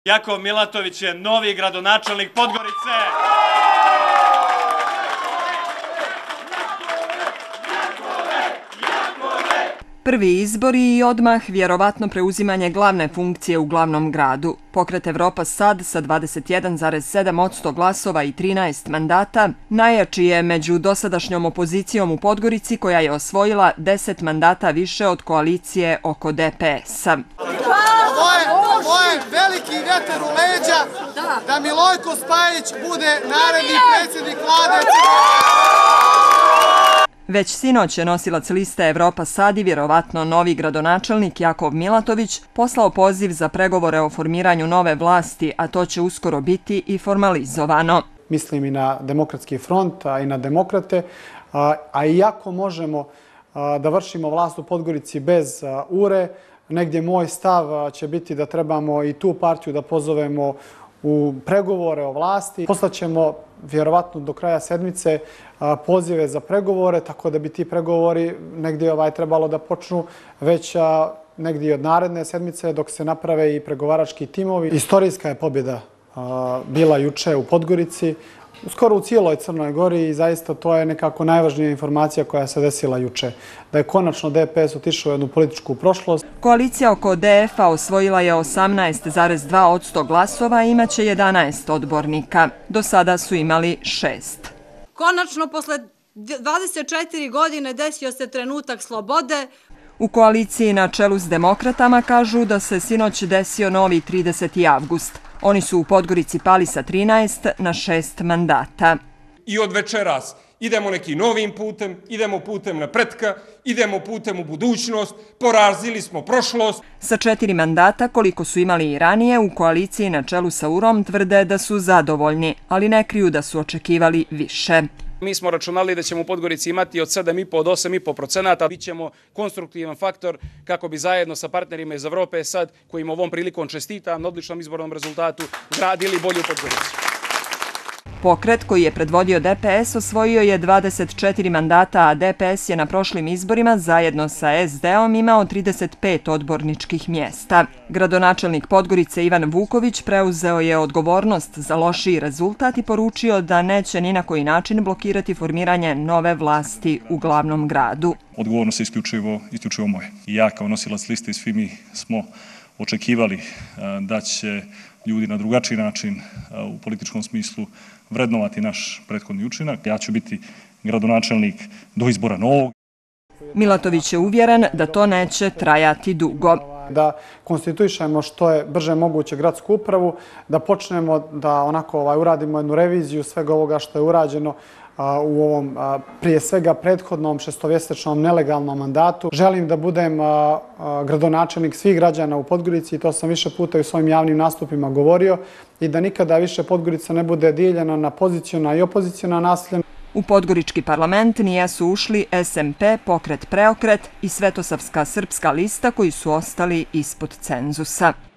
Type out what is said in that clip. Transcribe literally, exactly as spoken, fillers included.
Jakov Milatović je novi gradonačelnik Podgorice. Prvi izbori i odmah vjerovatno preuzimanje glavne funkcije u glavnom gradu. Pokret Evropa Sad sa dvadeset jedan zarez sedam posto glasova i trinaest mandata najjači je među dosadašnjom opozicijom u Podgorici koja je osvojila deset mandata više od koalicije oko D P S-a. Ovo je veliki vjetar u leđa da Milojko Spajić bude naredni predsjednik vlade. Već sinoć je nosilac liste Evropa Sad i vjerovatno novi gradonačelnik Jakov Milatović poslao poziv za pregovore o formiranju nove vlasti, a to će uskoro biti i formalizovano. Mislim i na Demokratski front, a i na demokrate, a iako možemo da vršimo vlast u Podgorici bez ure, negdje moj stav će biti da trebamo i tu partiju da pozovemo u pregovore o vlasti. Poslaćemo vjerovatno do kraja sedmice pozive za pregovore, tako da bi ti pregovori negdje ovaj trebalo da počnu već negdje od naredne sedmice dok se naprave i pregovarački timovi. Istorijska je pobjeda bila juče u Podgorici, skoro u cijeloj Crnoj Gori i zaista to je nekako najvažnija informacija koja se desila juče. Da je konačno D P S otišao u jednu političku prošlost. Koalicija oko D F-a osvojila je osamnaest zarez dva posto glasova i imaće jedanaest odbornika. Do sada su imali šest. Konačno, posle dvadeset četiri godine desio se trenutak slobode. U koaliciji na čelu s demokratama kažu da se sinoć desio novi trideseti avgust. Oni su u Podgorici pali sa trinaest na šest mandata. I od večeras idemo nekim novim putem, idemo putem napretka, idemo putem u budućnost, porazili smo prošlost. Sa četiri mandata, koliko su imali i ranije, u koaliciji na čelu sa U R O M tvrde da su zadovoljni, ali ne kriju da su očekivali više. Mi smo računali da ćemo u Podgorici imati od sedam i po do osam i po procenata. Bićemo konstruktivan faktor kako bi zajedno sa partnerima iz Evrope Sad, kojim ovom prilikom čestitam na odličnom izbornom rezultatu, gradili bolju Podgoricu. Pokret koji je predvodio D P S osvojio je dvadeset četiri mandata, a D P S je na prošlim izborima zajedno sa S D-om imao trideset pet odborničkih mjesta. Gradonačelnik Podgorice Ivan Vuković preuzeo je odgovornost za lošiji rezultat i poručio da neće ni na koji način blokirati formiranje nove vlasti u glavnom gradu. Odgovornost je isključivo, isključivo moje. I ja kao nosilac liste i svi mi smo očekivali da će ljudi na drugačiji način u političkom smislu vrednovati naš prethodni učinak. Ja ću biti gradonačelnik do izbora novog. Milatović je uvjeren da to neće trajati dugo. Da konstituišemo što je brže moguće gradsku upravu, da počnemo da onako uradimo jednu reviziju svega ovoga što je urađeno u ovom prije svega prethodnom šestomjesečnom nelegalnom mandatu. Želim da budem gradonačelnik svih građana u Podgorici i to sam više puta i u svojim javnim nastupima govorio i da nikada više Podgorica ne bude dijeljena na pozicijona i opoziciona naselja. U Podgorički parlament nijesu ušli S M P, Pokret Preokret i Svetosavska srpska lista koji su ostali ispod cenzusa.